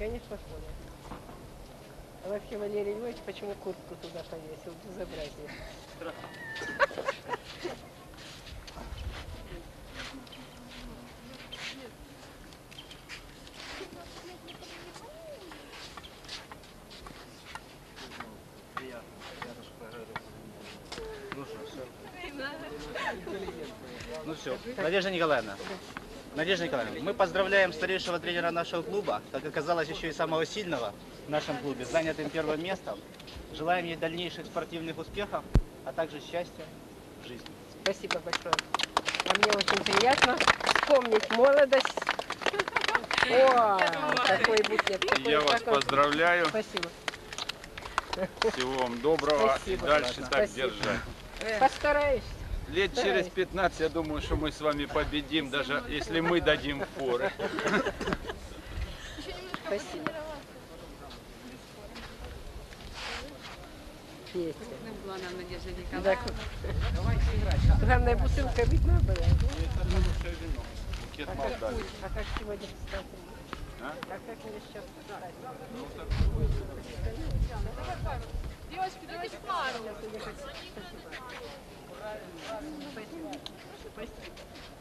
Конечно, ходят. А вообще Валерий Львович почему куртку туда повесил? Безобразие. Ну все, Надежда Николаевна. Надежда Николаевна, мы поздравляем старейшего тренера нашего клуба, как оказалось еще и самого сильного в нашем клубе, с занятым первым местом. Желаем ей дальнейших спортивных успехов, а также счастья в жизни. Спасибо большое. А мне очень приятно вспомнить молодость. О, какой букет. Какой, Я вас поздравляю. Спасибо. Всего вам доброго. Спасибо. И дальше так Спасибо. держать. Постараюсь. Лет через 15, я думаю, что мы с вами победим, даже если мы дадим форы. Спасибо. Петя. Так, главное, бутылка видна была. Букет Молдавии. А как сегодня встать? А? А как мне сейчас встать? Девочки, давайте пару. Спасибо. Спасибо.